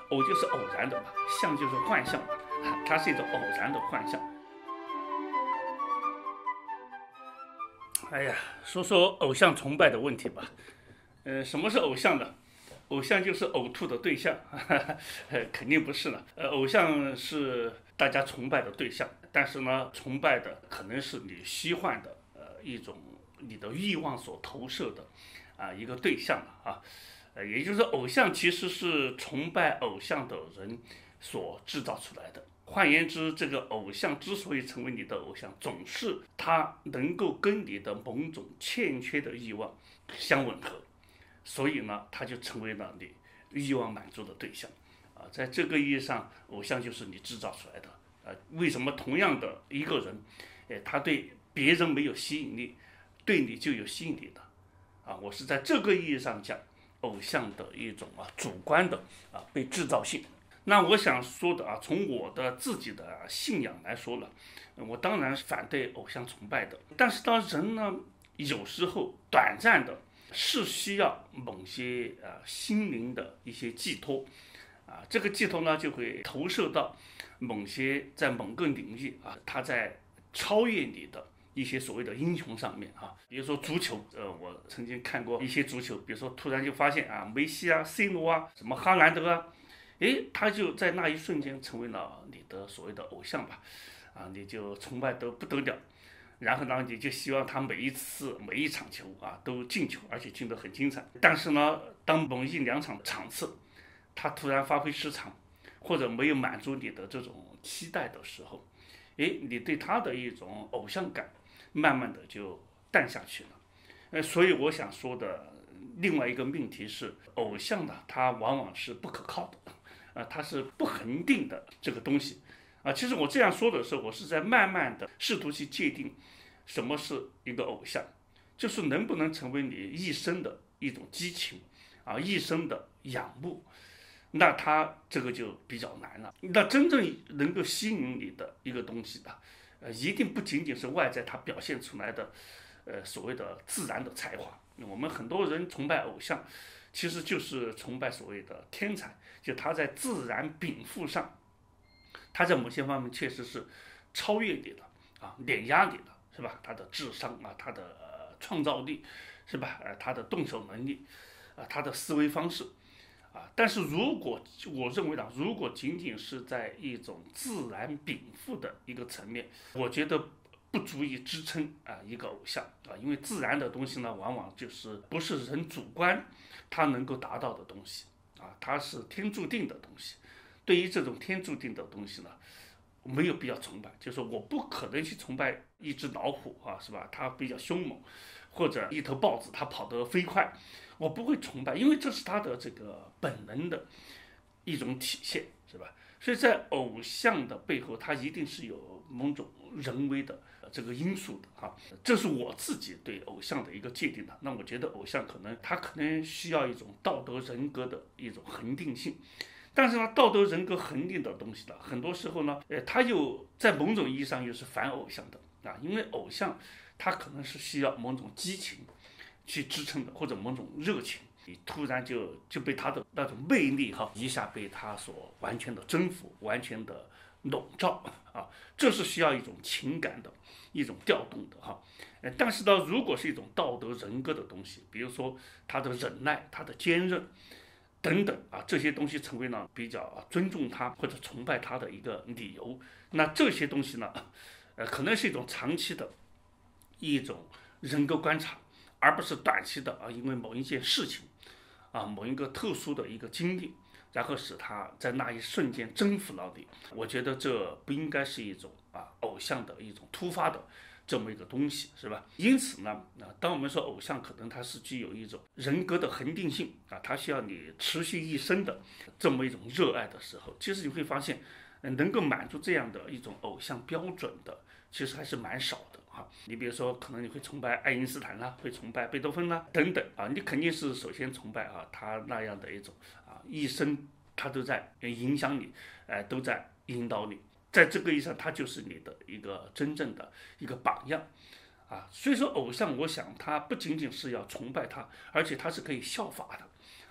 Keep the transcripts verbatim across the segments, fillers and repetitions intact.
偶就是偶然的嘛，象就是幻象，它是一种偶然的幻象。哎呀，说说偶像崇拜的问题吧。呃，什么是偶像呢？偶像就是呕吐的对象，哈哈，肯定不是了。呃，偶像是大家崇拜的对象，但是呢，崇拜的可能是你虚幻的呃一种你的欲望所投射的啊一个对象啊。呃，也就是偶像其实是崇拜偶像的人所制造出来的。换言之，这个偶像之所以成为你的偶像，总是他能够跟你的某种欠缺的欲望相吻合，所以呢，他就成为了你欲望满足的对象。啊，在这个意义上，偶像就是你制造出来的。呃，为什么同样的一个人，哎，他对别人没有吸引力，对你就有吸引力的？啊，我是在这个意义上讲偶像的一种啊主观的啊被制造性。那我想说的啊，从我的自己的信仰来说了，我当然是反对偶像崇拜的。但是当人呢，有时候短暂的是需要某些啊心灵的一些寄托，啊，这个寄托呢就会投射到某些在某个领域啊，他在超越你的一些所谓的英雄上面啊，比如说足球，呃，我曾经看过一些足球，比如说突然就发现啊，梅西啊、C 罗啊、什么哈兰德啊。诶，他就在那一瞬间成为了你的所谓的偶像吧，啊，你就崇拜得不得了，然后呢，你就希望他每一次每一场球啊都进球，而且进得很精彩。但是呢，当某一两场场次，他突然发挥失常，或者没有满足你的这种期待的时候，诶，你对他的一种偶像感，慢慢的就淡下去了。呃，所以我想说的另外一个命题是，偶像呢，它往往是不可靠的。啊，它是不恒定的这个东西，啊，其实我这样说的时候，我是在慢慢的试图去界定什么是一个偶像，就是能不能成为你一生的一种激情，啊，一生的仰慕，那它这个就比较难了。那真正能够吸引你的一个东西呢，呃，一定不仅仅是外在它表现出来的，呃，所谓的自然的才华。我们很多人崇拜偶像，其实就是崇拜所谓的天才，就他在自然禀赋上，他在某些方面确实是超越你的啊，碾压你的，是吧？他的智商啊，他的、呃、创造力，是吧？呃，他的动手能力，啊，他的思维方式，啊，但是如果我认为呢，如果仅仅是在一种自然禀赋的一个层面，我觉得不足以支撑啊一个偶像啊，因为自然的东西呢，往往就是不是人主观他能够达到的东西啊，它是天注定的东西。对于这种天注定的东西呢，没有必要崇拜，就是我不可能去崇拜一只老虎啊，是吧？它比较凶猛，或者一头豹子，它跑得飞快，我不会崇拜，因为这是它的这个本能的一种体现，是吧？所以在偶像的背后，它一定是有某种人为的这个因素的哈，这是我自己对偶像的一个界定的。那我觉得偶像可能他可能需要一种道德人格的一种恒定性，但是呢，道德人格恒定的东西呢，很多时候呢，呃，它又在某种意义上又是反偶像的啊，因为偶像它可能是需要某种激情去支撑的，或者某种热情。你突然就就被他的那种魅力哈，一下被他所完全的征服，完全的笼罩啊，这是需要一种情感的一种调动的哈。呃，但是呢，如果是一种道德人格的东西，比如说他的忍耐、他的坚韧等等啊，这些东西成为了比较尊重他或者崇拜他的一个理由。那这些东西呢，呃，可能是一种长期的一种人格观察，而不是短期的啊，因为某一件事情。啊，某一个特殊的一个经历，然后使他在那一瞬间征服了你。我觉得这不应该是一种啊偶像的一种突发的这么一个东西，是吧？因此呢，啊，当我们说偶像可能它是具有一种人格的恒定性啊，它需要你持续一生的这么一种热爱的时候，其实你会发现，能够满足这样的一种偶像标准的，其实还是蛮少的。啊，你比如说，可能你会崇拜爱因斯坦啦，会崇拜贝多芬啦，等等啊，你肯定是首先崇拜啊他那样的一种啊，一生他都在影响你，呃，都在引导你，在这个意义上，他就是你的一个真正的一个榜样啊。所以说，偶像，我想他不仅仅是要崇拜他，而且他是可以效法的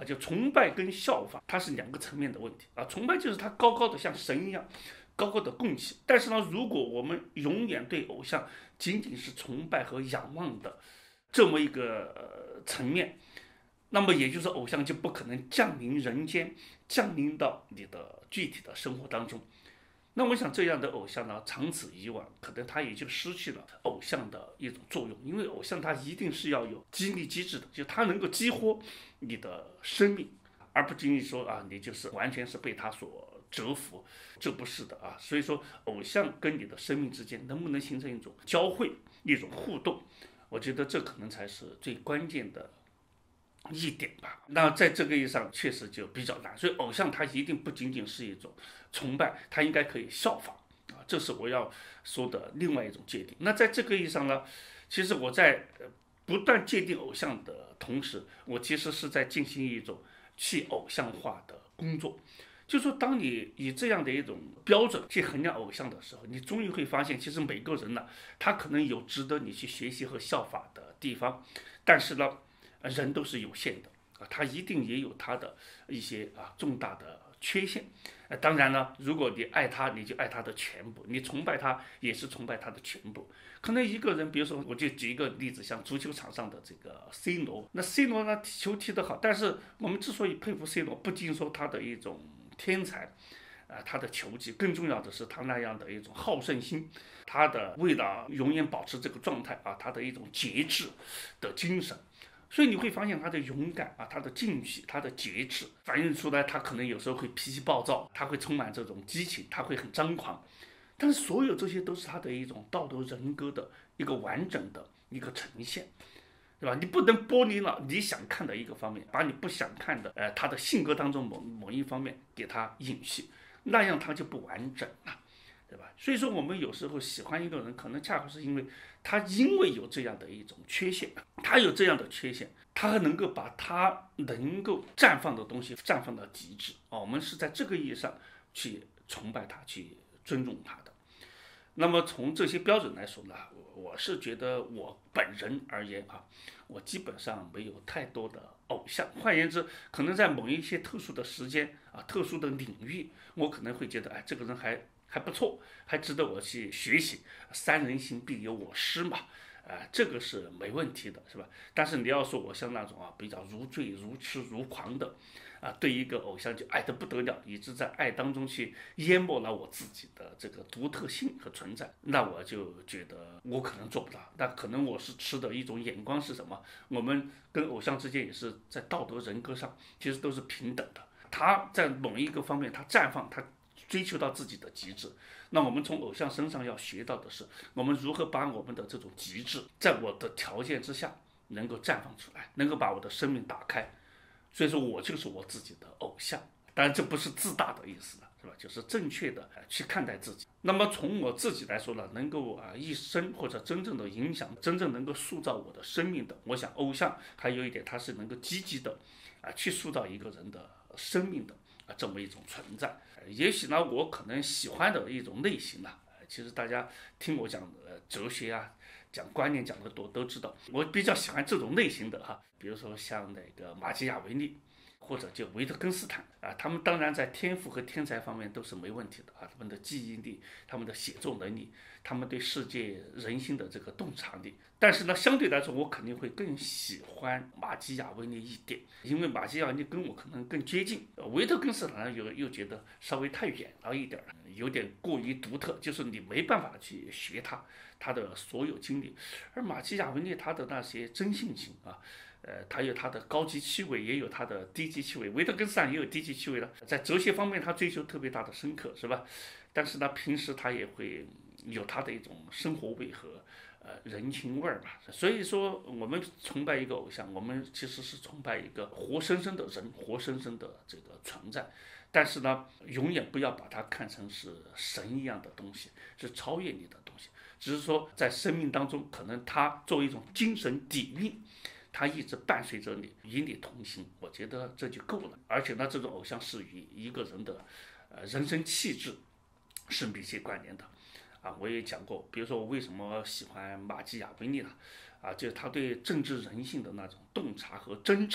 啊，就崇拜跟效仿，它是两个层面的问题啊。崇拜就是他高高的像神一样，高高的供起。但是呢，如果我们永远对偶像仅仅是崇拜和仰望的这么一个、呃、层面，那么也就是偶像就不可能降临人间，降临到你的具体的生活当中。那我想这样的偶像呢，长此以往，可能他也就失去了偶像的一种作用，因为偶像它一定是要有激励机制的，就它能够激活你的生命，而不仅仅说啊，你就是完全是被他所折服，这不是的啊。所以说，偶像跟你的生命之间能不能形成一种交汇、一种互动，我觉得这可能才是最关键的一点吧。那在这个意义上确实就比较难，所以偶像它一定不仅仅是一种崇拜，它应该可以效仿啊，这是我要说的另外一种界定。那在这个意义上呢，其实我在不断界定偶像的同时，我其实是在进行一种去偶像化的工作。就是说，当你以这样的一种标准去衡量偶像的时候，你终于会发现，其实每个人呢，他可能有值得你去学习和效法的地方，但是呢，人都是有限的啊，他一定也有他的一些啊重大的缺陷。呃，当然呢，如果你爱他，你就爱他的全部；你崇拜他，也是崇拜他的全部。可能一个人，比如说，我就举一个例子，像足球场上的这个 C 罗，那 C 罗呢，踢球踢得好，但是我们之所以佩服 C 罗，不仅说他的一种天才，啊、呃，他的球技，更重要的是他那样的一种好胜心，他的为了永远保持这个状态啊，他的一种节制的精神。所以你会发现他的勇敢啊，他的进取，他的节制，反映出来他可能有时候会脾气暴躁，他会充满这种激情，他会很张狂，但是所有这些都是他的一种道德人格的一个完整的一个呈现，对吧？你不能剥离了你想看的一个方面，把你不想看的，呃，他的性格当中某某一方面给他隐去，那样他就不完整了。对吧？所以说，我们有时候喜欢一个人，可能恰好是因为他因为有这样的一种缺陷，他有这样的缺陷，他能够把他能够绽放的东西绽放到极致啊。我们是在这个意义上去崇拜他，去尊重他的。那么从这些标准来说呢，我是觉得我本人而言啊，我基本上没有太多的偶像。换言之，可能在某一些特殊的时间啊、特殊的领域，我可能会觉得，哎，这个人还。还不错，还值得我去学习。三人行必有我师嘛，啊、呃，这个是没问题的，是吧？但是你要说我像那种啊比较如醉如痴如狂的，啊、呃，对一个偶像就爱得不得了，以致在爱当中去淹没了我自己的这个独特性和存在，那我就觉得我可能做不到。那可能我是持的一种眼光是什么？我们跟偶像之间也是在道德人格上其实都是平等的。他在某一个方面他绽放，他追求到自己的极致，那我们从偶像身上要学到的是，我们如何把我们的这种极致，在我的条件之下能够绽放出来，能够把我的生命打开。所以说我就是我自己的偶像，当然这不是自大的意思了，是吧？就是正确的去看待自己。那么从我自己来说呢，能够啊一生或者真正的影响，真正能够塑造我的生命的，我想偶像还有一点，它是能够积极的啊去塑造一个人的生命的啊这么一种存在。也许呢，我可能喜欢的一种类型呢，其实大家听我讲的哲学啊，讲观念讲的多，都知道我比较喜欢这种类型的哈。比如说像那个马基雅维利，或者就维特根斯坦啊，他们当然在天赋和天才方面都是没问题的啊，他们的记忆力、他们的写作能力、他们对世界人心的这个洞察力。但是呢，相对来说，我肯定会更喜欢马基雅维利一点，因为马基雅维利跟我可能更接近。维特根斯坦又又觉得稍微太远了一点，有点过于独特，就是你没办法去学他他的所有经历。而马基雅维利他的那些真性情啊。呃，他有他的高级趣味，也有他的低级趣味。维特根斯坦也有低级趣味了，在哲学方面他追求特别大的深刻，是吧？但是呢，平时他也会有他的一种生活味和呃人情味儿吧。所以说，我们崇拜一个偶像，我们其实是崇拜一个活生生的人，活生生的这个存在。但是呢，永远不要把它看成是神一样的东西，是超越你的东西。只是说，在生命当中，可能它作为一种精神底蕴。它一直伴随着你，与你同行，我觉得这就够了。而且呢，这种偶像是与一个人的，呃，人生气质是密切关联的。啊，我也讲过，比如说我为什么喜欢马基雅维利呢？啊，就是他对政治人性的那种洞察和真诚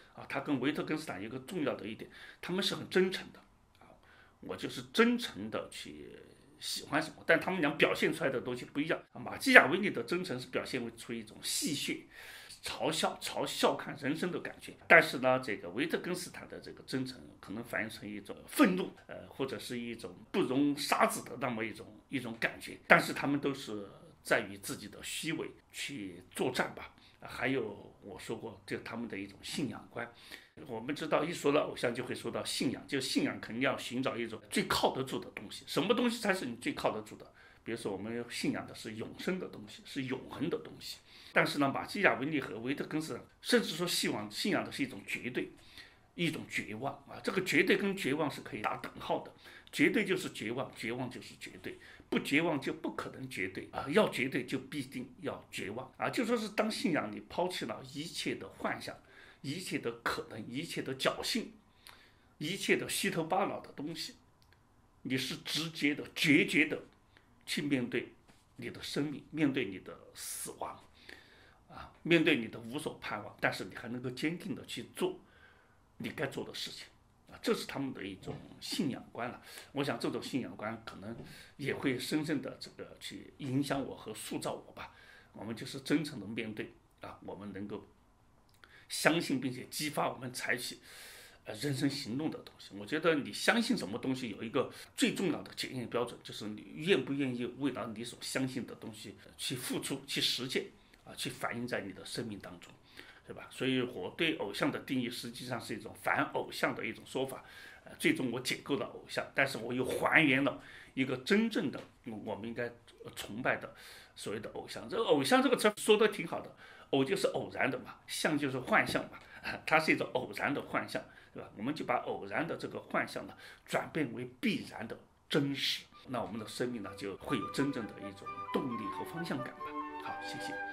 啊，他跟维特根斯坦有一个重要的一点，他们是很真诚的啊，我就是真诚的去喜欢什么，但他们俩表现出来的东西不一样。马基雅维利的真诚是表现出一种戏谑、嘲笑、嘲笑看人生的感觉，但是呢，这个维特根斯坦的这个真诚可能反映成一种愤怒，呃，或者是一种不容沙子的那么一种一种感觉，但是他们都是在于自己的虚伪去作战吧。还有我说过，就他们的一种信仰观。我们知道，一说到偶像，就会说到信仰，就信仰肯定要寻找一种最靠得住的东西。什么东西才是你最靠得住的？比如说，我们信仰的是永生的东西，是永恒的东西。但是呢，马基雅维利和维特根斯坦，甚至说信仰信仰的是一种绝对，一种绝望啊。这个绝对跟绝望是可以打等号的，绝对就是绝望，绝望就是绝对，不绝望就不可能绝对啊。要绝对就必定要绝望啊。就说是当信仰你抛弃了一切的幻想。一切的可能，一切的侥幸，一切的虚头巴脑的东西，你是直接的、决绝的去面对你的生命，面对你的死亡，啊，面对你的无所盼望，但是你还能够坚定的去做你该做的事情，啊，这是他们的一种信仰观了。我想这种信仰观可能也会深深的这个去影响我和塑造我吧。我们就是真诚的面对啊，我们能够相信并且激发我们采取呃人生行动的东西。我觉得你相信什么东西有一个最重要的检验标准，就是你愿不愿意为了你所相信的东西去付出、去实践啊，去反映在你的生命当中，对吧？所以我对偶像的定义实际上是一种反偶像的一种说法。呃，最终我解构了偶像，但是我又还原了一个真正的我们应该崇拜的所谓的偶像。这个偶像这个词说的挺好的。偶就是偶然的嘛，象就是幻象嘛，它是一种偶然的幻象，对吧？我们就把偶然的这个幻象呢，转变为必然的真实，那我们的生命呢，就会有真正的一种动力和方向感吧。好，谢谢。